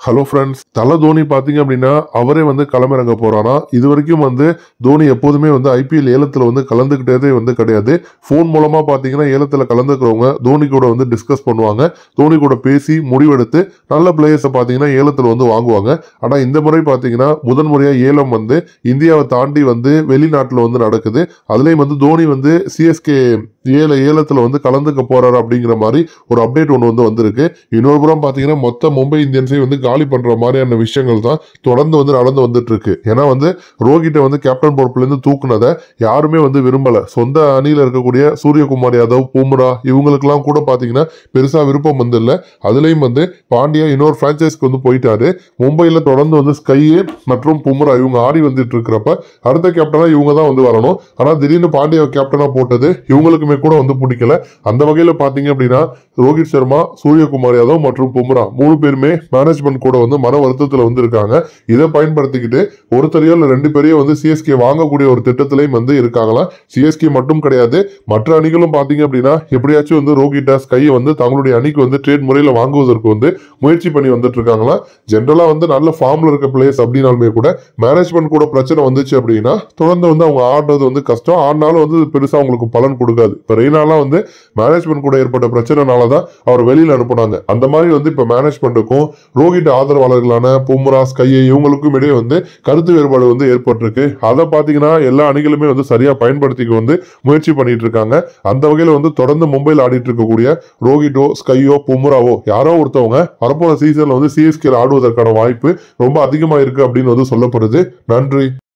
Hello friends, தல தோனி பார்த்தீங்க அப்படின்னா அவரே களமிறங்க போறாராம். இது வரைக்கும் தோனி எப்போதுமே ஐபிஎல் ஏலத்தில் கலந்துக்கிட்டதே கிடையாது. ஃபோன் மூலமா பார்த்தீங்கன்னா ஏலத்தில் கலந்துக்கிறவங்க தோனி கூட டிஸ்கஸ் பண்ணுவாங்க. தோனி கூட பேசி முடிவெடுத்து நல்ல பிளேயர்ஸை பார்த்தீங்கன்னா ஏலத்தில் வாங்குவாங்க. ஆனால் இந்த முறை பார்த்தீங்கன்னா முதன்முறையாக ஏலம் இந்தியாவை தாண்டி வெளிநாட்டில் நடக்குது. அதுலேயும் தோனி சிஎஸ்கே ஏலத்தில் கலந்துக்க போறாரு அப்படிங்கிற மாதிரி ஒரு அப்டேட் ஒன்று வந்திருக்கு. இன்னொரு புறம் பார்த்தீங்கன்னா மொத்த மும்பை இந்தியன்ஸை காலி பண்ற மாதிரியான விஷயங்கள் தான் தொடர்ந்து நடந்து வந்துட்டு இருக்கு. ஏன்னா ரோஹிட்டை கேப்டன் பொறுப்புல இருந்து தூக்குனதை யாருமே விரும்பல. சொந்த அணியில இருக்கக்கூடிய சூரியகுமார் யாதவ், பும்ரா இவங்களுக்கெல்லாம் கூட பாத்தீங்கன்னா பெருசா விருப்பம் இல்ல. அதுலயும் பாண்டியா இன்னொரு பிரான்சைஸ்க்கு போயிட்டாரு. மும்பையில தொடர்ந்து ஸ்கை மற்றும் பும்ரா இவங்க ஆடி வந்துட்டு இருக்கிறப்ப அடுத்த கேப்டனா இவங்க தான் வரணும். ஆனா திடீர்னு பாண்டியா கேப்டனா போட்டது இவங்களுக்குமே கூட பிடிக்கல. அந்த வகையில பாத்தீங்க அப்படின்னா ரோஹித் சர்மா, சூரியகுமார் யாதவ் மற்றும் பும்ரா 3 பேருமே மேனேஜ்மெண்ட் கூட மன வருத்தத்தில் இருக்காங்க. இதை பயன்படுத்திக்கிட்டு ஒருத்தரையோ இல்ல 2 பேரையும் சிஎஸ்கே வாங்கக்கூடிய ஒரு திட்டத்திலையும் இருக்காங்களா. சிஎஸ்கே மட்டும் கிடையாது, மற்ற அணிகளும் பாத்தீங்க அப்படின்னா எப்படியாச்சும் ரோஹிட்டா, ஸ்கையை தங்களுடைய அணிக்கு ட்ரேட் முறையில் வாங்குவதற்கு முயற்சி பண்ணி வந்துட்டு இருக்காங்களா. ஜென்ரலா நல்ல ஃபார்ம்ல இருக்க பிளேயர்ஸ் அப்படின்னாலுமே கூட மேனேஜ்மெண்ட் கூட பிரச்சனை வந்துச்சு அப்படின்னா தொடர்ந்து அவங்க ஆடுறது கஷ்டம். ஆடினாலும் பெருசா அவங்களுக்கு பலன் கொடுக்காது. இப்ப ரெய்னாலாம் மேனேஜ்மெண்ட் கூட ஏற்பட்ட பிரச்சனைனாலதான் அவர் வெளியில அனுப்புனாங்க. அந்த மாதிரி இப்ப மேனேஜ்மெண்ட்டுக்கும் ரோஹிட் ஆதரவாளர்களான பும்ரா, ஸ்கை இவங்களுக்கும் இடையே கருத்து வேறுபாடு ஏற்பட்டிருக்கு. அதை பாத்தீங்கன்னா எல்லா அணிகளுமே சரியா பயன்படுத்திக்க முயற்சி பண்ணிட்டு இருக்காங்க. அந்த வகையில தொடர்ந்து மும்பையில் ஆடிட்டு இருக்கக்கூடிய ரோஹிட்டோ, ஸ்கையோ, பும்ராவோ யாரோ ஒருத்தவங்க வரப்போற சீசன்ல சிஎஸ்கே ஆடுவதற்கான வாய்ப்பு ரொம்ப அதிகமா இருக்கு அப்படின்னு சொல்லப்படுது. நன்றி.